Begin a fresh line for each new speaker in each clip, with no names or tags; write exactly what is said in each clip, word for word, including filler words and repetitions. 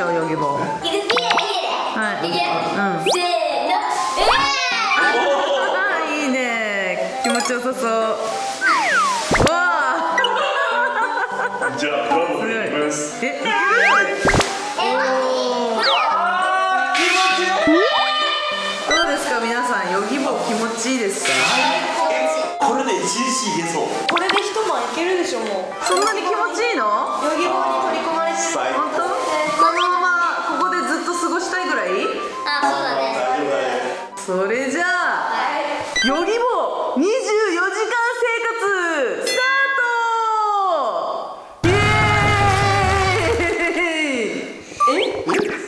ょ、ヨギボー。
いく、いけ、いけ。
はい。
いけ。
うん。
せーの。
ええ。いいね。気持ちよさそう。わあ。
じゃあラブでいきます。
え、いける？どうですか皆さん、ヨギボー気持ちいいですか？
これで一日いけそう。
これで一晩いけるでしょ、もう。
そんなに気持ちいいの？
ヨギボーに取り込まれてる。
本当？このままここでずっと過ごしたいぐらい？
あ、そうだね。
大丈夫だね。
それじゃあ、ヨギボーにじゅうよじかん生活スタート！イエーイ！え？イエーイ！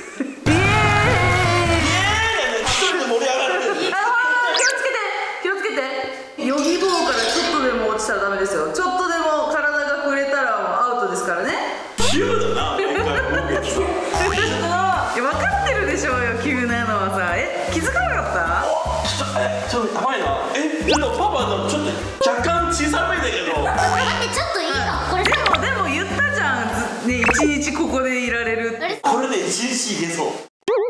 一人で盛り上がる。
あー、気をつけて気をつけて。ヨギボーからちょっとでも落ちたらダメですよ。ちょっとでも体が触れたらもうアウトですからね。
急だな、今回もゲッツさん。
いや、分かってるでしょうよ、急なのはさ。え、気づかなかった？
え、ちょっとやばいな。え、ちょっとパパのちょっと若干小さめだけど。
待って、ちょっといいか。これ
でもでも言ったじゃん、ずね、一日ここでいられるって。
これで一日いけそう。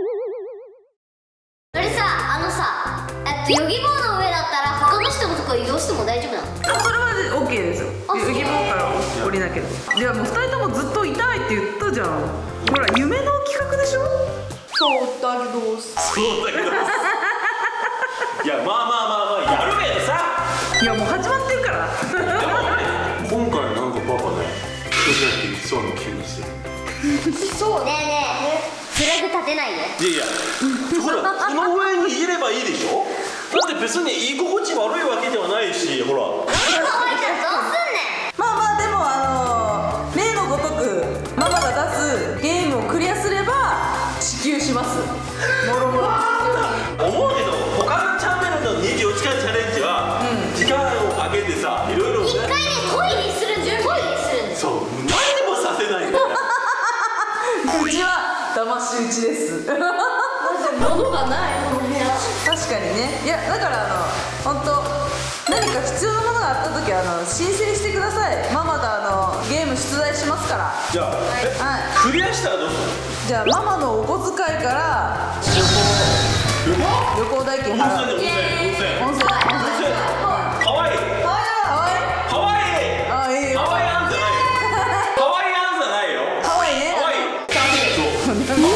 それさ、あのさ、えっと、ヨギボーの上だったら他の人もとか移動しても大丈夫なの？
あ、それは OK ですよ。
あ、
ヨギボーから降りなければ。いや、もうふたりともずっといたいって言ったじゃん。ほら、夢の企画でしょ。
そうだけど。
そうだけど。いや、まあまあまあまあ、やるけどさ。
いや、もう始まってるから。
でもね、今回なんかパパね、一人だけいきそうな気がする。
そうねえねえ、フラグ立てないで。
いやいや、ほら、この上にいればいいでしょ。だって別に居心地悪いわけではないし、ほら。
可愛いじゃん、どうすんねん。
まあまあ、でもあの例のごとくママが出すゲームをクリアすれば支給します。もろもろ
思うけど、他のチャンネルのにじゅうよじかんチャレンジは、時間を空けてさ、いろいろね。
一回ね、トイレするんです。トイレするんです。
そう、何でもさせないんだよね。
うちは騙し討ちです。
物がない、この部屋。
確かにね。いや、だからあの本当何か必要なものがあった時はあの申請してください。ママがあのゲーム出題しますから。
じゃあ、え、
はい。
クリアしたらどうするの？
じゃあママのお小遣いから旅行旅行代金払う。
温泉で温泉温泉
温泉温泉。
かわいい
かわいい。
かわいい。
あ、いいよ。
かわいいあんじゃないよ。かわいいあんじゃないよ。
かわいいね。
かわいい。そう。かわいい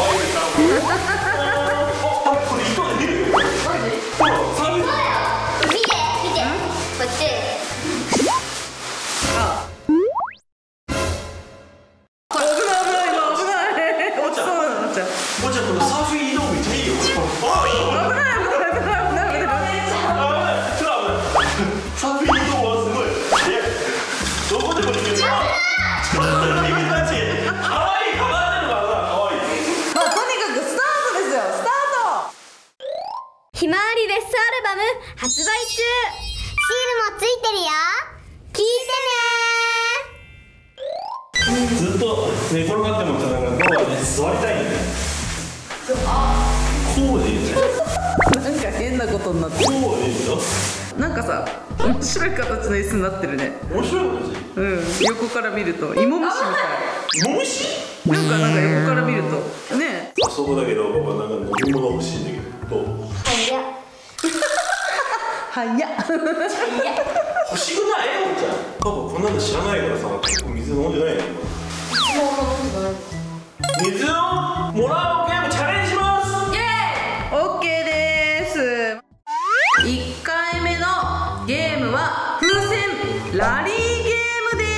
あ、これ糸で見るよ。マジ？ほら、サービス。
見て、見て。こっち。
あ。危ない危ない危ない。落ちそうなのちゃう。
おちゃん、このサーフィン移動めっちゃいいよ。
危ない危ない危ない危ない危ない危ない。
サーフィン移動はすごい。え、どこでもできるな。君たち、可愛い可愛いのかな、可愛い。
まあとにかくスタートですよ。スタート。
ひまわりベストアルバム発売中。シールもついてるよ。聞いてね。
ずっと寝転がってもなんか脳がね、座りたいんだよ。こうでいいんだよ。
なんか変なことになってる。
こうでいいんだよ。
なんかさ、面白い形の椅子になってるね。
面白いことです。
うん、横から見ると芋虫みたい。
芋虫？
なんかなんか横から見るとね。
あそこだけど、僕はなんか飲み物欲しいんだけど。どう？
はいや。
早っ。
欲しくないよ、おちゃん。パパこんなの知らないからさ、結構水飲んでないよ。水をもらうゲームチャレンジします。
イエーイ。オッケーです。いっかいめのゲームは風船ラリーゲームです。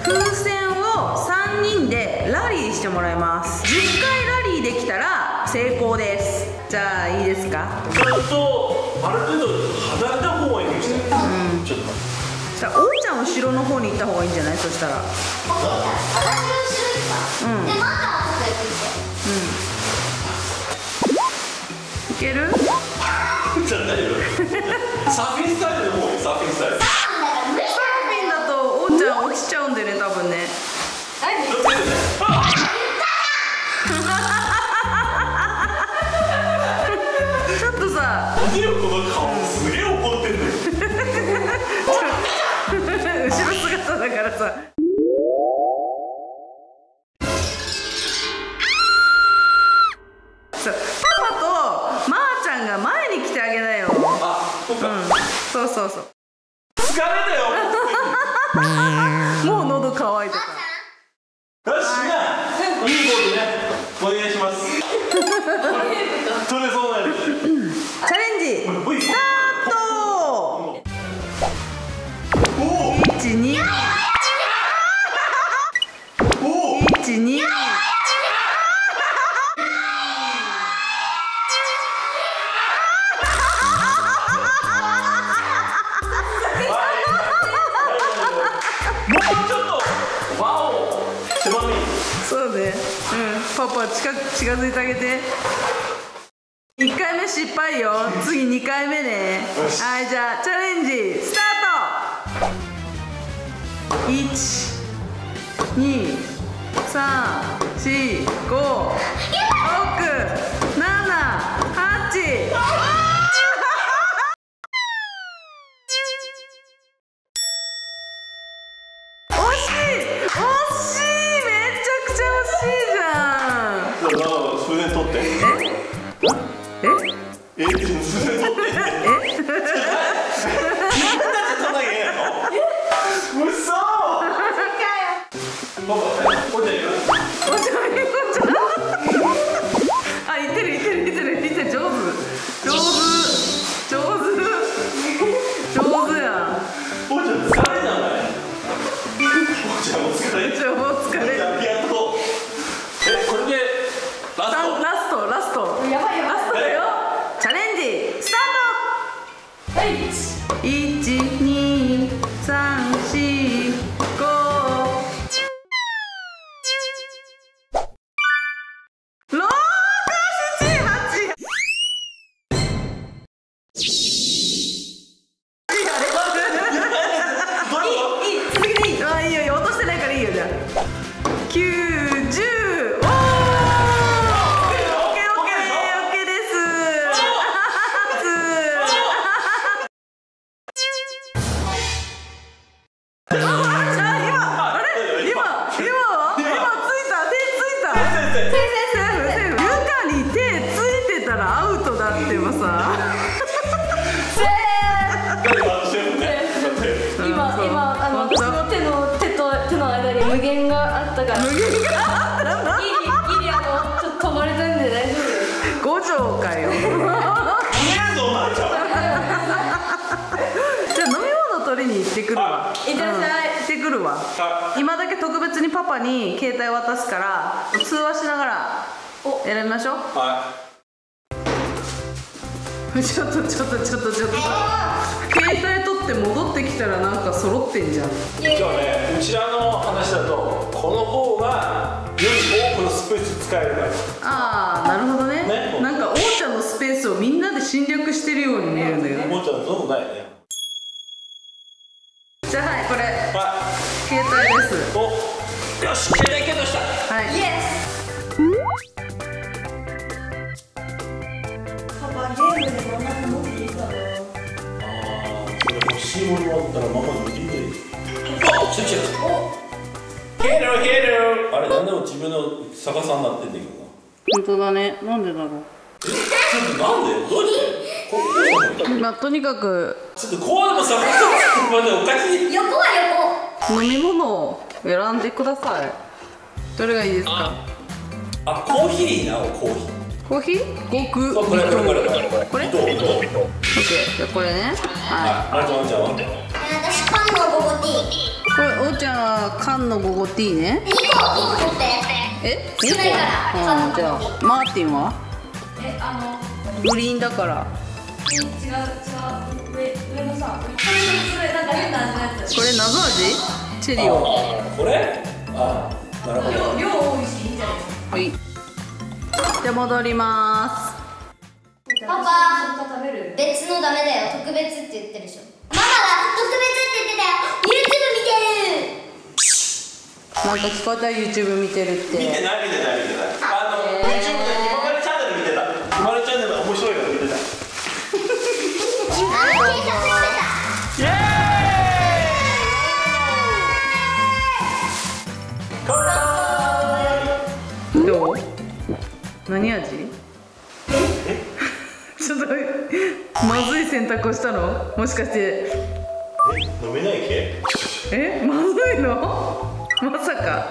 風船をさんにんでラリーしてもらいます。じゅっかいラリーできたら成功です。じゃあいいですか。
ちょっとある程度離れた方がいいかもしれない。うん、ちょっと。
じゃあおうちゃん後ろの方に行った方がいいんじゃない？そしたら。
私の後ろ行くか。
うん。
で、ママはちょっと行くって。
うん。いける？
じゃあ大丈夫。サーフィンスタイルでもいい。サーフィンスタイル。
サーフィンだとおうちゃん落ちちゃうんでね、多分ね。
気をつけてね。
ちょっとさ、
見てよこの顔、すげえ怒ってんのよ。
後ろ姿だからさ。 そうそうそう。
疲れたよ
もう喉乾いたか
よし、みんないいボールねお願いします取れそうなやつ
ら。チャレンジスタート。
おお
いちに
おお
いちに
もうちょっとワオつまみ
そうね。うん、パパ近近づいてあげて。いっかいめ失敗よ。次にかいめね。
よし
はい、じゃあチャレンジスタート。いちにさんしごろくななはち。惜しい惜しい、めちゃくちゃ惜しいじゃん。
だからそれで取って
ええ
えそれで取って
え
うそパパ、おじゃいる
おちゃんいこちゃんあ、いってるいってるいってるいってる。上手上手上手上手やん。
おじゃん疲れじゃないおじゃんお疲れ
ちょもう疲れ。
ありがとうえ、これでラスト
ラストラスト
やばいやばい
ラストだよ。チャレンジスタート。いちにさんしごろくしちはち。いい続けていい。あ、いいよいいよ、落としてないからいいよ。じゃあきゅうじゅう。おーオッケーオッケーオッケーオッケーです。あ、今あれ今今今ついた、手ついた。セーフセーフセーフ。床に手ついてたらアウトだってばさ。
誰がしてるね
今今あの私の手の手と手の間に無限があったから。無限があったらギリギリあのちょっと止まれたんで大丈夫です。
五条かよ。
見えるぞお前ちゃん
じゃあ飲み物取りに行ってくるわ。
いってらっしゃい
うん行ってくるわ。今だけ特別にパパに携帯渡すから通話しながら選びましょう。
は
ちょっとちょっとちょっとちょっと携帯取って戻ってきたらなんか揃ってんじゃん。
い今日ね、うちらの話だとこの方がより多くのスペース使えるから
ああ、なるほどね。
ね
なんかおーちゃんのスペースをみんなで侵略してるように見えるんだけど。
もうちょっとどうないね
じゃあはい、これ
は
携帯です。
いおよし携帯ゲットした
はい。
イエス。パパゲームでママの持っていいかな。
ああ、それ欲しいものあったらママに聞いてあ、来た来た来たヘロヘロあれ、なんでも自分の逆さになってんだけどな
本当だね。なんでだろう。
え、ちょっとなんでどうしてここ
まあとにかく
ちょっとこうでも逆さってまでおかしい
横は横。
飲み物を選んでください。どれがいいですか。
あ、コーヒーいいな、コーヒー
コーヒー極
そう、これこれこれこれ
これ
どうどう
オッケー。じゃあこれね。は
あ、あれちゃんあれちゃんは
私缶のゴゴティー。
い。これおーちゃんは缶のゴゴティーね。
にこにこ取って。
え？
少ないから
うん、じゃあマーティンは
え、あの
グリーンだから。
違う違う上上のさ、これそれなんか変な味のやつ。
これ謎味？チェリオ。
あ、これあ、なるほど
量量多いしいいんじゃないですか。
はい。じゃあ戻りま
パパ
食べる。
別のダメだよ、特別って言ってるでしょ。ママが特別って言ってたよ。 YouTube 見てる。
す。なんか聞こえた YouTube 見てるって。
見てない見てない見てないあの、YouTube でひまわりチャンネル見てたひまわりチャンネル面白いから見てた
あー、警察して
イエーイ乾杯
どう？何味？ちょっとまずい選択をしたの？もしかして。
え、飲めない系？
え、まずいの？まさか。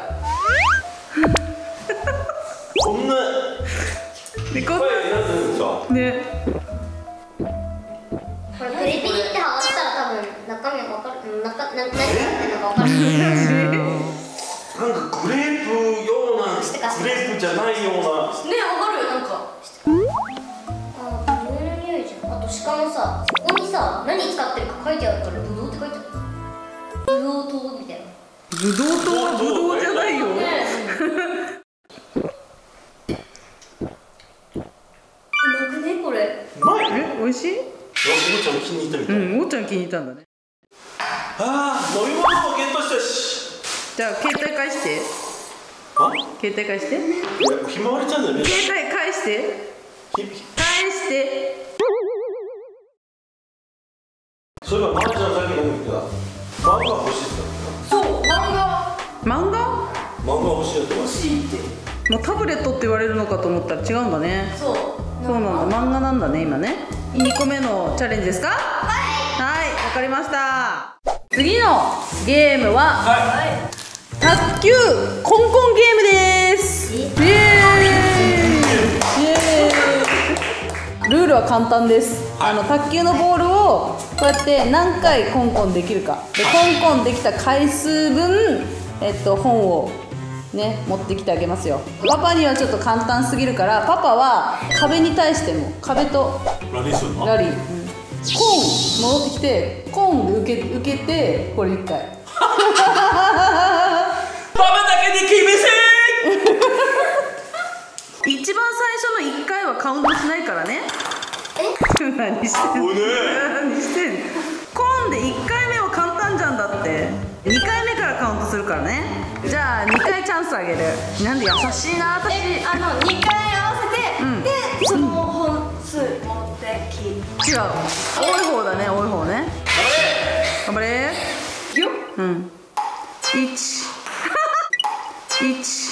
こんな。
で、こん
これなんでですか？
ね。
これピリピリって剥がしたら多分中身が分かる。中な何が入ってるのか分かる。
なんかグレープようなグレープじゃないような。
ね、わかるよなんか。
あ、ブドウの匂いじゃん。あとしかもさ、ここにさ、何使ってるか書いてあるからブドウって書いてある。ブドウ糖みたいな。
ぶどうとはぶどうじゃないよ。
ね、うまくねこれ。
うまい。
え、美味しい？
おもちゃん気に入ったみたい。
うん、おっちゃん気に入ったんだね。
ああ、飲み物もゲットしたし。
じゃあ携帯返して。
あ？
携帯返して。
いや、ひまわりちゃんだよね。
携帯返して。
ひ
返して。
そういえば、まーちゃんさっき何言ってた？漫画欲しいって
そう、漫画
漫画？
漫画欲しいやつ
欲しいって。
もうタブレットって言われるのかと思ったら違うんだね。
そう。
そうなんだ、漫画なんだね今ね。にこめのチャレンジですか？はいはい、わかりました。次のゲームは、
はい。
卓球コンコンゲームです。イエーイイエーイ。ルールは簡単です。あの卓球のボールをこうやって何回コンコンできるかで、コンコンできた回数分、えっと、本をね持ってきてあげますよ。パパにはちょっと簡単すぎるから、パパは壁に対しても壁と
ラリーするの？
ラリー、うん、コーン戻ってきてコーンで受け、受けてこれいっかい
パパだけに厳しい。
一番最初のいっかいはカウントしないからね。何してんの？
おね
何してんの？コーンでいっかいめは簡単じゃんだって。にかいめからカウントするからね。じゃあにかいチャンスあげる。なんで優しいな私。
え、あのにかい合わせて、
うん、
でその本数持ってき。
違う、多い方だね、多い方ね。頑張れ。いくよ。うん。いち いち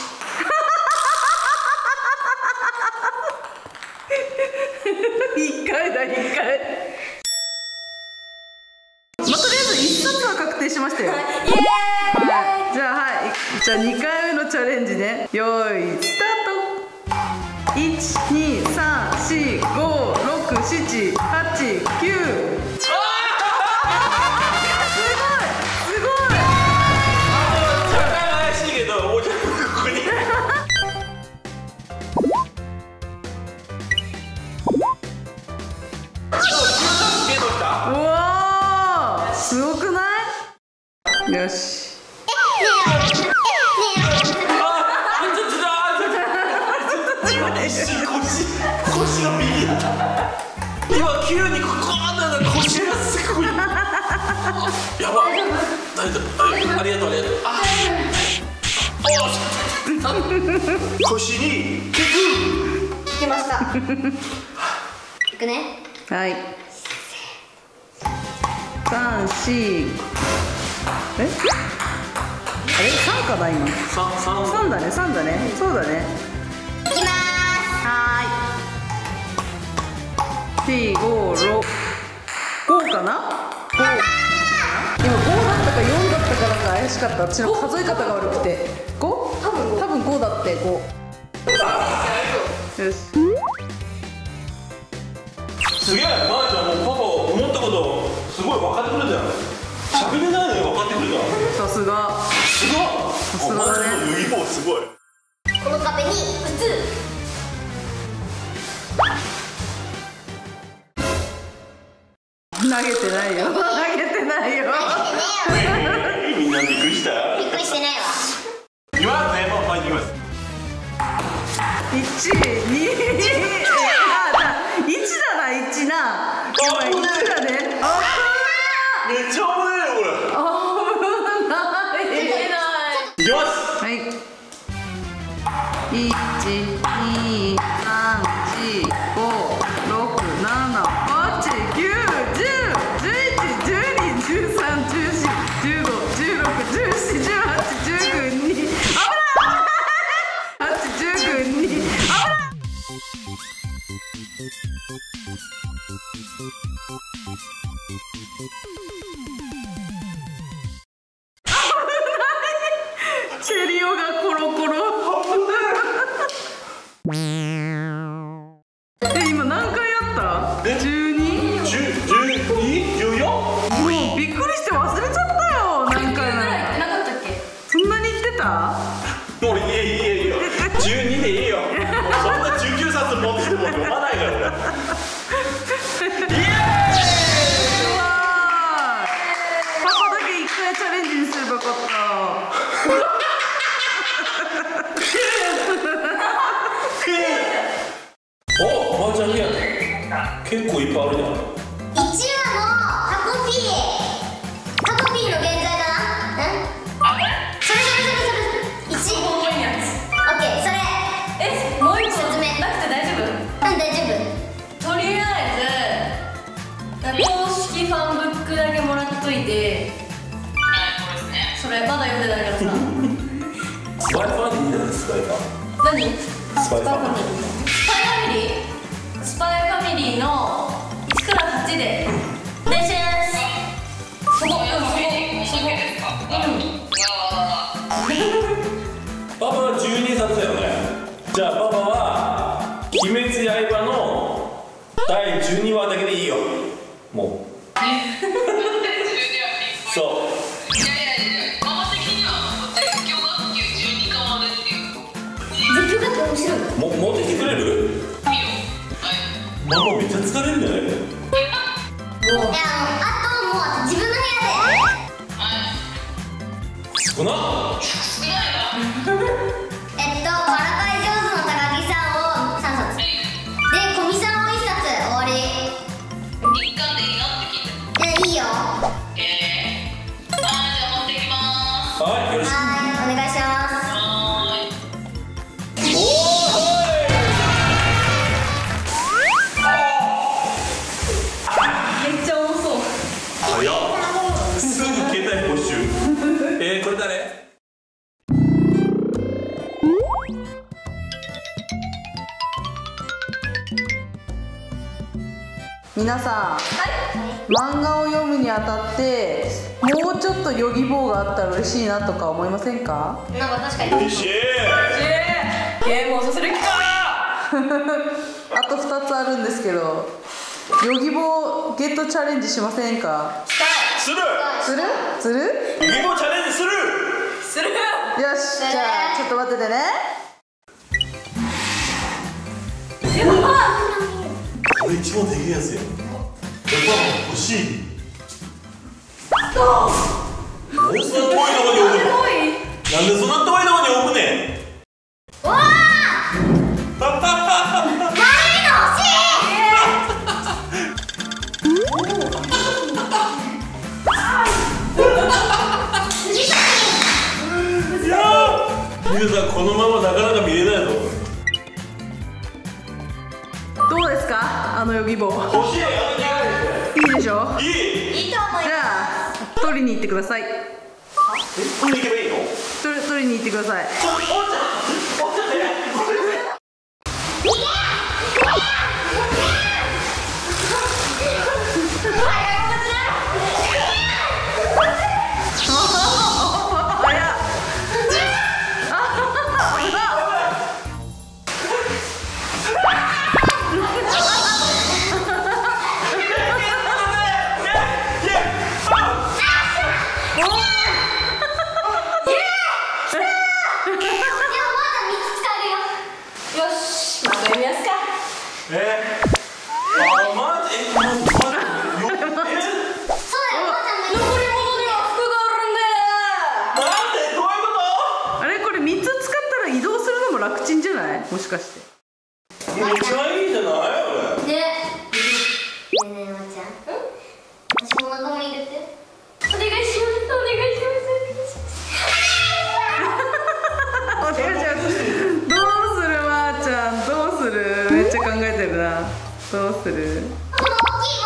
いっかいだ、いっかい。まあ、とりあえずいっさつは確定しましたよ。
イエーイ。
はい、じゃあ、はい、じゃあにかいめのチャレンジね。よーいスタート。いちにさんしごろくしちはちきゅう。すごいすごい。
若干怪しいけど、おじゃここに。
うわー、すごくない？よし。
腰が右だった。今急にここなんだ、腰がすごい。やば。大丈夫。ありがとうありがとう。あ。お。腰に効く。
聞きました。いくね。
はい。三四。え？あれ三かな今。
三三。
三だね、三だね。そうだね。
いきまーす。
はーい。四五六。五かな？五。今五だったか四だったかなんか怪しかった。私の数え方が悪くて。五？多分多分五だって五。よし。
すげえ、まーちゃんもうパパ思ったことすごい分かってくれたよ。喋れないのに分かってくれた。
さすが。
すごい。
さすがだね。
麦棒すごい。
この壁に打つ。
投げてないよ。投げてないよ。
みんなびっくりした。
びっくりしてないわ。
いきますね、もういきます。
一、二、あ、一だな、一な。今一だね。あ
めっちゃ危ないよこれ。
あ、危ない。
いきます。
はい。一、二、三、四、五、六、七、八、九、十、十一、十二、十三、十四、十五、十六、十七、十八、十九、二。危ない。八、十九、二。危ない。 チェリオがコロコロえ、今何回やった？
え
じゅうに？
じゅう、じゅうに？じゅうよん？
もうびっくりして忘れちゃったよ。何回
ぐらい
な
ってなかったっけ？
そんなに言ってた？
もういいよいいよいいよ。じゅうにでいいよ。もうそんなじゅうきゅうさつ持ってても読まないから俺。イエーイ！
うわー、パパだけ一回チャレンジにすればよかった。
お、まーちゃんや。結構いっぱいあるじゃん。
いちわのタコピータコピーの現在かな。んそれそれそれそれいちオッ
多いやつ。
ケーそれ
え、もう一個
説明
なくて大丈夫？
うん大丈夫。
とりあえず公式ファンブックだけもらっといて、それまだ読んでないからさ。
スパイファンでいいじゃないスパイファン。
何？
スパイファン。
スパイファミリー？スパイファミリーのいちからはちでお願いします。そこ、うん、そこ、そこ、うん
パパはじゅうにさつだよね。じゃあパパは「鬼滅刃」のだいじゅうにわだけでいいよ。もうそう。
絶叫だって面白いの。
も持ってきてくれる？ママめっちゃ疲れるんじゃない？
いやあのあともうあと自分の部
少なっ。
屋でえっとからかい上手の高木さんをさんさつで古見さんをいっさつ終わり。
一巻でいいのって聞いて。
えいいよ。
えー、あーじゃあ持ってきまーす。
はい、よろしく。
はいお願いします。
はーい。
おー
めっちゃ重そう。
早っ。すぐ携帯没収。えー、これ誰？
皆さん、漫画を読むにあたってもうちょっとヨギボーがあったら嬉しいなとか思いませんか？
なんか確かに
おいしい。
えー、ゲームをさせる気か。
あとふたつあるんですけど、ヨギボーゲットチャレンジしませんか？
する。
する？する？
リボチャレンジする。
する。
よし、じゃあちょっと待っててね。
これ一番できるやつよ。やっぱ欲しい。なんでそんな遠いとこに置くの？なんでそんな遠いとこに置くねん。
わあ丸いの欲しい。
いやー、皆さんこのままなかなか見れないぞ。
どうですか？あのヨギボー。
欲しい。
いいでしょ？
いい。
いいと思い
じゃあ取りに行ってください。
これ行けばいいの？
取り取りに行ってください。楽ちんじゃない？もしかして。
めっちゃいいじゃないこれ。
ね。ねえねえまちゃん。私も仲間入れて。お願いします。お願いします。
お願いします。どうするまーちゃん、どうする？めっちゃ考えてるな。どうする？
この大きい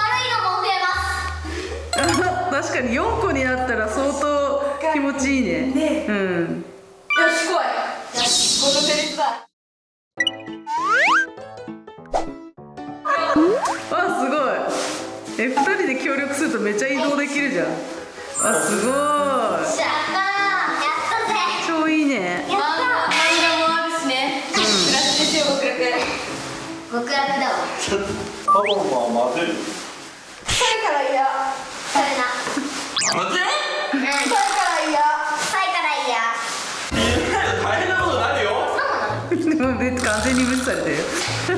丸いのも増えます。
確かによんこになったら相当気持ちいいね。
ね。
うん。
よし来い。よし、このセリフだ。
あ、すごい。 え、ふたりで協力するとめっちゃ移動できるじゃん。あ、すごい。
やったー、やったぜ。
超いいね。
やった
漫画もあるしね。極楽ですよ、極楽。
極楽だわ。
パパも混ぜる。
それから嫌。
それな。
混ぜ
うん。
それから嫌。
さいからいいや。
入れないと大変なことになるよ。
でも別に完全に無視されてるよ。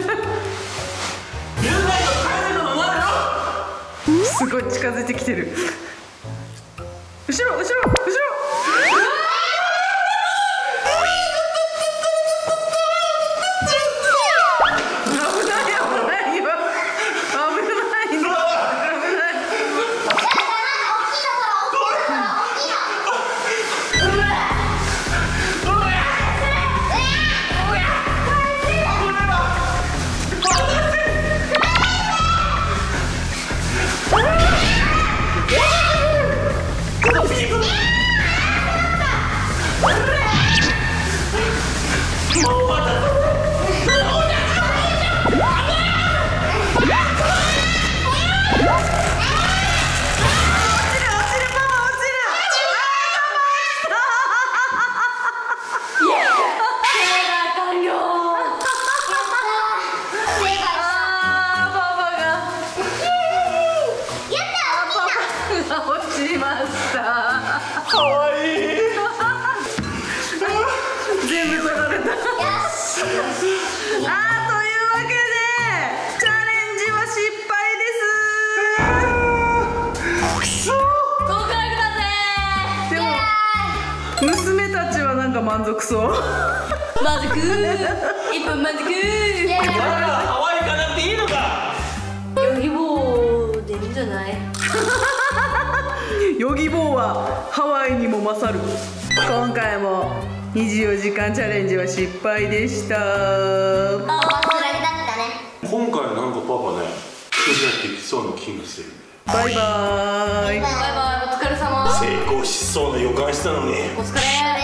入れないと大変なことになるよ。
すごい近づいてきてる。後ろ後ろ後ろ。危ない危ないよ。危ないの。危ない。
かわいい。
全部取られた。あー、というわけでチャレンジは失敗です。くそー。
合格だぜ。
でも娘たちはなんか満足そう。
満足。一分満足。
だからハワイ行かなくていいのか。
ヨギボーでいいんじゃない？
ヨギボーはハワイにも勝る。今回もにじゅうよじかんチャレンジは失敗でした。
あ、忘れだったね。
今回なんかパパね、クリアできそうな気がする。
バイバーイ。
バイバイ、お疲れ様。
成功しそうな予感したのに。
お疲れ。